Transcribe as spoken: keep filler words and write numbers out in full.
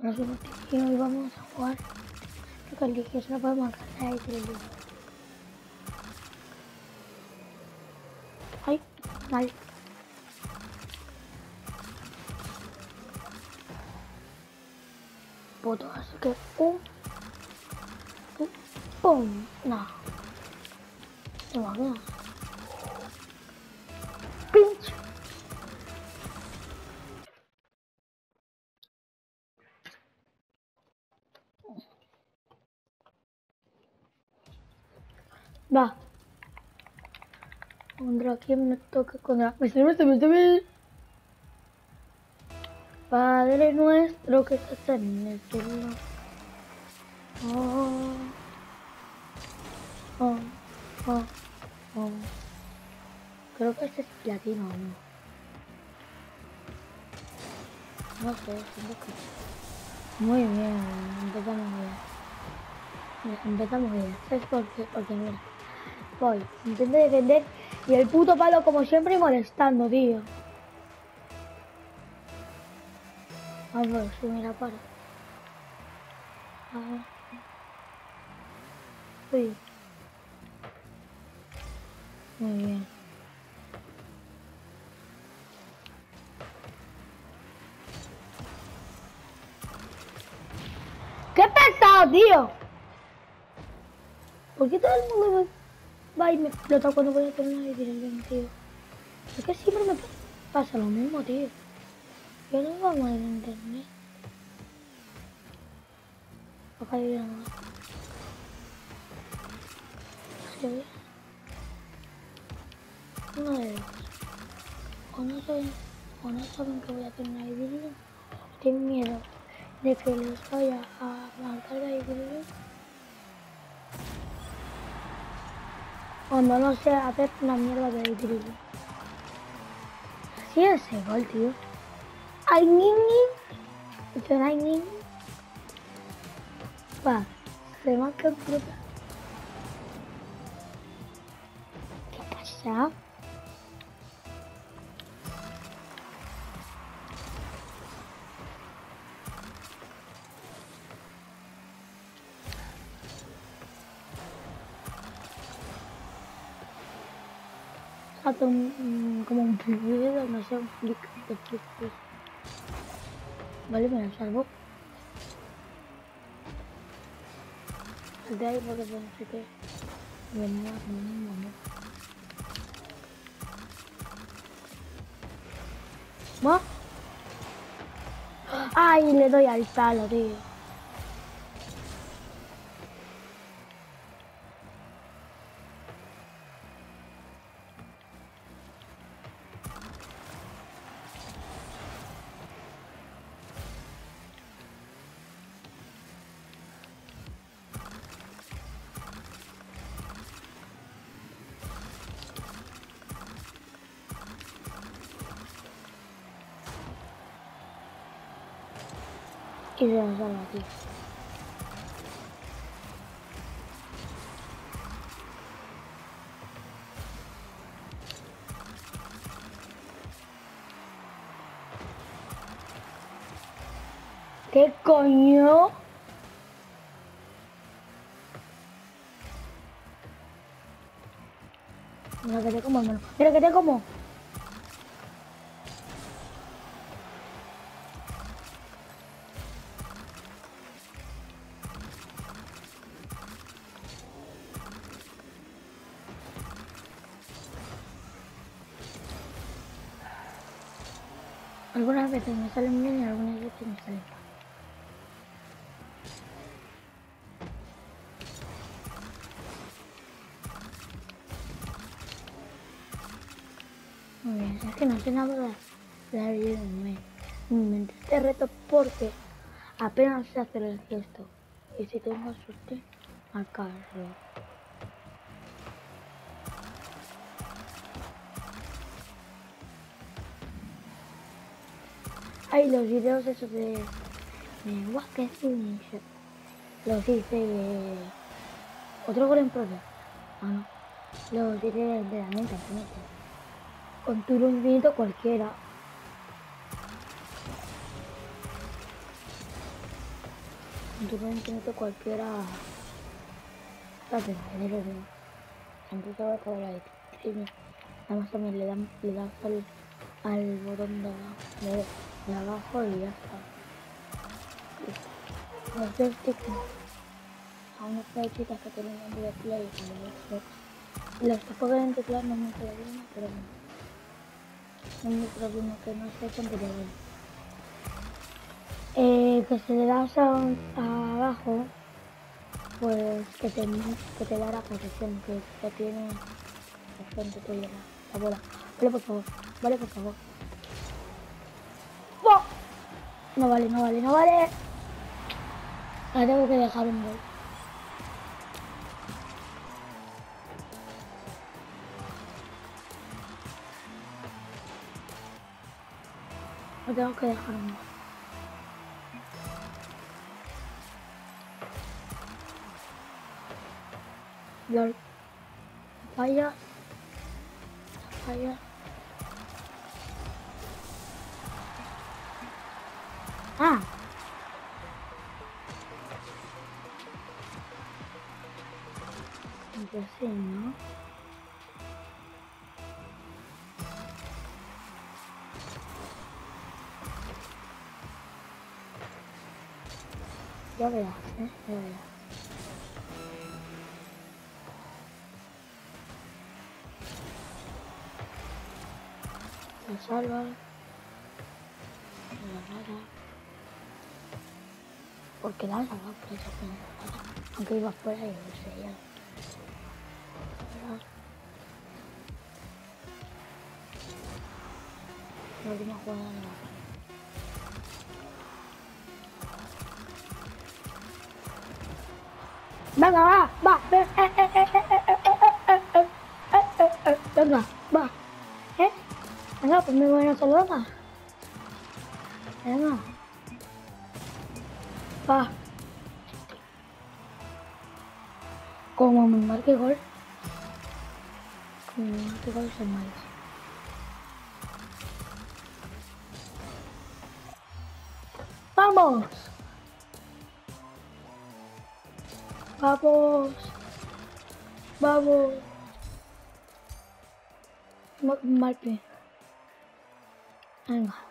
No sé por qué hoy vamos a jugar. Porque el dije, no podemos alcanzar ahí el día. Ay, mal. Puto, así que un... un ¡pum! No. ¿Te imaginas? ¡Pinch! Va. Contra quién me toca, contra... Me sirve, me sirve. Padre nuestro que estás en el cielo. Oh, oh, oh, oh. Creo que este es platino, ¿no? No sé, siento que... Muy bien, empezamos bien. Empezamos bien. ¿Sabes por qué? Porque mira. Voy, intento defender y el puto palo como siempre molestando, tío. A ver, si mira, para. A ver. Sí. Muy bien. ¿Qué pesado, tío? ¿Por qué todo el mundo va y me explota cuando voy a tener una dirección, tío? Es que siempre me pasa lo mismo, tío. Yo no iba mal en internet. Acá hay una. ¿Sí? Uno de dos. O no saben, o no saben que voy a hacer una dirección. Tienen miedo de que les vaya a marcar la dirección. Cuando no sé hacer una mierda de dirección. Así es ese gol, tío. ¡Ay, niñi! ¿Esto no hay niñi? Va, se marca el puta. ¿Qué pasa? Hace un, como un video, no sé, un flick de flick. Vale, me lo salvo. El de ahí porque pensé que venía con un momento. ¿No? Ay, le doy al palo, tío. Y se nos salva, tío. ¿Qué coño? Mira que te como, hermano. Mira que te como. Algunas veces me salen bien y algunas veces me salen mal. Muy bien, es que no sé nada de la vida en mi mente este reto porque apenas sé hacer el gesto. Y si tengo suerte, marcarlo. Hay los videos esos de... de Wacker Finish. Los hice... Otro gol en progreso. Ah, no. Los hice de la mente, con tiro infinito cualquiera. En tu internet cualquiera hace dinero, ¿no? Antes de acabar la streaming, nada más también le, dan, le das al, al botón de abajo, de, de abajo y ya está. Los joysticks a unas pechitas que tienen en de Play con el Xbox. Los que juegan en teclado no es mi problema, pero bueno. No es mi problema que no sepan, pero bueno. Eh, que si le das a, a abajo, pues que te, que te da la posición que, que tiene la frente tuya, la, la bola. Vale, por favor, vale, por favor. ¡Oh! No vale, no vale, no vale. La tengo que dejar un gol. La tengo que dejar un gol. LOL. Falla. Falla. Ah. Pues sí, ¿no? Ya verás, ¿eh? Ya verás. La salva. La rara. Porque la salva por eso que no la rara. Aunque iba fuera y no sé ya. La última jugada de la rara. Venga, va, va, eh, eh, eh, eh, eh, eh, eh, eh, eh, eh, eh, venga, va, eh, venga, pues muy buena saludada, venga, va, como me marque gol, como me marque gol se mal. ¡Vamos! ¡Vamos! ¡Vamos! Marque. Venga.